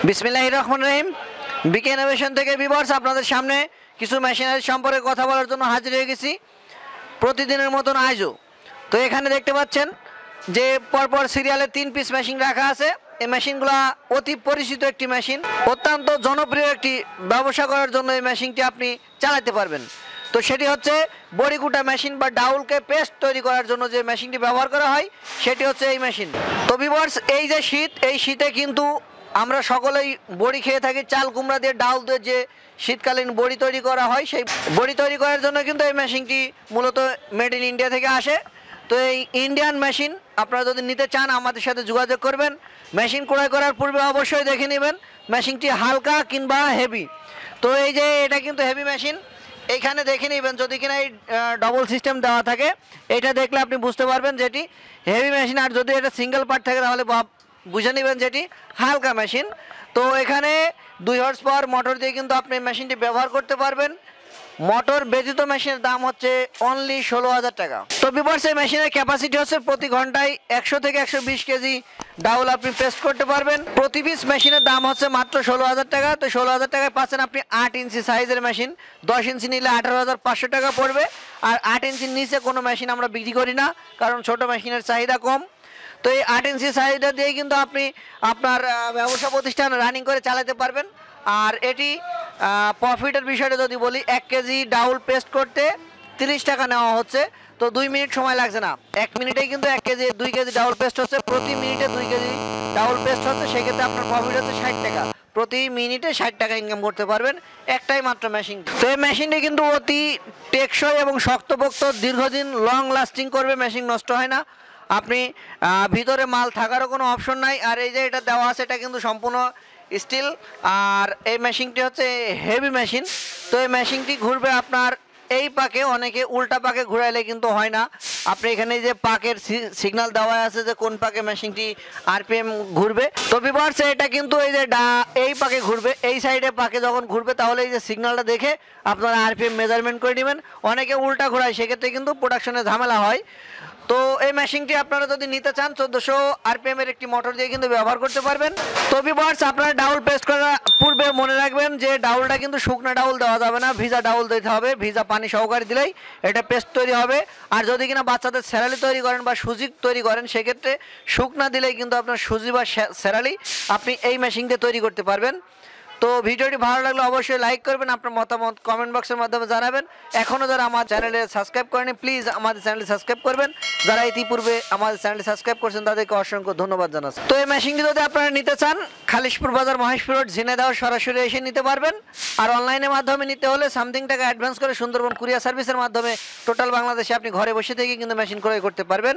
বিসমিল্লাহির রহমানির রহিম। বিকে ইনোভেশন থেকে ভিউয়ার্স আপনাদের সামনে কিছু মেশিনারি সম্পর্কে কথা বলার জন্য হাজির হয়ে গেছি প্রতিদিনের মতন আজও। তো এখানে দেখতে পাচ্ছেন যে পরপর সিরিয়ালে 3 পিস মেশিন রাখা আছে। এই মেশিনগুলো অতি পরিচিত একটি মেশিন, অত্যন্ত জনপ্রিয় একটি ব্যবসা করার জন্য এই মেশিনটি আপনি চালাতে পারবেন। তো সেটি হচ্ছে বড়িকুটা মেশিন বা ডাউলকে পেস্ট তৈরি করার জন্য যে মেশিনটি ব্যবহার করা হয় সেটি হচ্ছে এই মেশিন। তো ভিউয়ার্স, এই যে শীত, এই শীতে কিন্তু আমরা সকলেই বড়ি খেয়ে থাকি। চাল কুমড়া দিয়ে ডাউল দিয়ে যে শীতকালীন বড়ি তৈরি করা হয়, সেই বড়ি তৈরি করার জন্য কিন্তু এই মেশিনটি মূলত মেড ইন ইন্ডিয়া থেকে আসে। তো এই ইন্ডিয়ান মেশিন আপনারা যদি নিতে চান আমাদের সাথে যোগাযোগ করবেন। মেশিন ক্রয় করার পূর্বে অবশ্যই দেখে নেবেন মেশিনটি হালকা কিংবা হেভি। তো এই যে এটা কিন্তু হেভি মেশিন, এইখানে দেখে নেবেন যদি কিনা এই ডবল সিস্টেম দেওয়া থাকে, এটা দেখলে আপনি বুঝতে পারবেন যেটি হেভি মেশিন। আর যদি এটা সিঙ্গেল পার্ট থাকে তাহলে বুঝে নেবেন যেটি হালকা মেশিন। তো এখানে 2 হর্স পাওয়ার মোটর দিয়ে কিন্তু আপনি মেশিনটি ব্যবহার করতে পারবেন। মোটর ব্যতীত মেশিনের দাম হচ্ছে অনলি 16,000 টাকা। তো ভিউয়ার্স, এই মেশিনের ক্যাপাসিটি হচ্ছে প্রতি ঘন্টায় 100 থেকে 120 কেজি ডাউল আপনি পেস্ট করতে পারবেন। প্রতি পিস মেশিনের দাম হচ্ছে মাত্র 16,000 টাকা। তো 16,000 টাকায় পাচ্ছেন আপনি 8 ইঞ্চি সাইজের মেশিন। 10 ইঞ্চি নিলে 18,500 টাকা পড়বে। আর 8 ইঞ্চির নিচে কোনো মেশিন আমরা বিক্রি করি না, কারণ ছোট মেশিনের চাহিদা কম। তো এই 8 ইঞ্চি সাইজটা দিয়ে কিন্তু আপনি আপনার ব্যবসা প্রতিষ্ঠান রানিং করে চালাতে পারবেন। আর এটি প্রফিটের বিষয়টা যদি বলি, 1 কেজি ডাউল পেস্ট করতে 30 টাকা নেওয়া হচ্ছে। তো 2 মিনিট সময় লাগছে না, 1 মিনিটেই কিন্তু 2 কেজি ডাউল পেস্ট হচ্ছে। প্রতি মিনিটে 2 কেজি ডাউল পেস্ট হচ্ছে, সেক্ষেত্রে আপনার প্রফিট হচ্ছে 60 টাকা। প্রতি মিনিটে 60 টাকা ইনকাম করতে পারবেন একটাই মাত্র মেশিন। তো এই মেশিনটি কিন্তু অতি টেকসই এবং শক্তপোক্ত, দীর্ঘদিন লং লাস্টিং করবে, মেশিন নষ্ট হয় না। আপনি ভিতরে মাল থাকারও কোনো অপশন নাই। আর এই যে এটা দেওয়া আছে এটা কিন্তু সম্পূর্ণ স্টিল। আর এই মেশিনটি হচ্ছে হেভি মেশিন। তো এই মেশিনটি ঘুরবে আপনার এই পাকে, অনেকে উল্টা পাকে ঘুরাইলে কিন্তু হয় না। আপনি এখানে যে পাকের সিগন্যাল দেওয়া আছে যে কোন পাকে মেশিনটি আরপিএম ঘুরবে। তো ভিউয়ার্স, এটা কিন্তু এই যে এই পাকে ঘুরবে, এই সাইডে পাকে যখন ঘুরবে তাহলে এই যে সিগন্যালটা দেখে আপনারা আরপিএম মেজারমেন্ট করে নেবেন। অনেকে উল্টা ঘোরায়, সেক্ষেত্রে কিন্তু প্রোডাকশনে ঝামেলা হয়। তো এই মেশিনটি আপনারা যদি নিতে চান 1400 আরপিএম এর একটি মোটর দিয়ে কিন্তু ব্যবহার করতে পারবেন। তো ভিউয়ার্স, আপনারা ডাউল পেস্ট করার পূর্বে মনে রাখবেন যে ডাউলটা কিন্তু শুকনো ডাউল দেওয়া যাবে না, ভিজা ডাউল দিতে হবে। ভিজা পানি সহকারে দিলেই এটা পেস্ট তৈরি হবে। আর যদি কিনা বাচ্চাদের স্যারালি তৈরি করেন বা সুজি তৈরি করেন, সেক্ষেত্রে শুকনা দিলেই কিন্তু আপনার সুজি বা স্যারালি আপনি এই মেশিন দিয়ে তৈরি করতে পারবেন। তো ভিডিওটি ভালো লাগলে অবশ্যই লাইক করবেন, আপনার মতামত কমেন্ট বক্সের মাধ্যমে জানাবেন। এখনও যারা আমার চ্যানেলে সাবস্ক্রাইব করেনি প্লিজ আমাদের চ্যানেলে সাবস্ক্রাইব করবেন। যারা ইতিপূর্বে আমাদের চ্যানেলে সাবস্ক্রাইব করছেন তাদেরকে অসংখ্য ধন্যবাদ জানাচ্ছি। তো এই মেশিনটি যদি আপনারা নিতে চান, খালিশপুর বাজার, মহেশপুর রোড, ঝিনাইদহ সরাসরি এসে নিতে পারবেন। আর অনলাইনের মাধ্যমে নিতে হলে সামথিং টাকা অ্যাডভান্স করে সুন্দরবন কুরিয়ার সার্ভিসের মাধ্যমে টোটাল বাংলাদেশে আপনি ঘরে বসে থেকে কিন্তু মেশিন ক্রয় করতে পারবেন।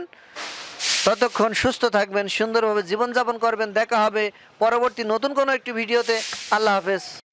ততক্ষণ সুস্থ থাকবেন, সুন্দরভাবে জীবনযাপন করবেন। দেখা হবে পরবর্তী নতুন কোনো একটি ভিডিওতে। আল্লাহ হাফেজ।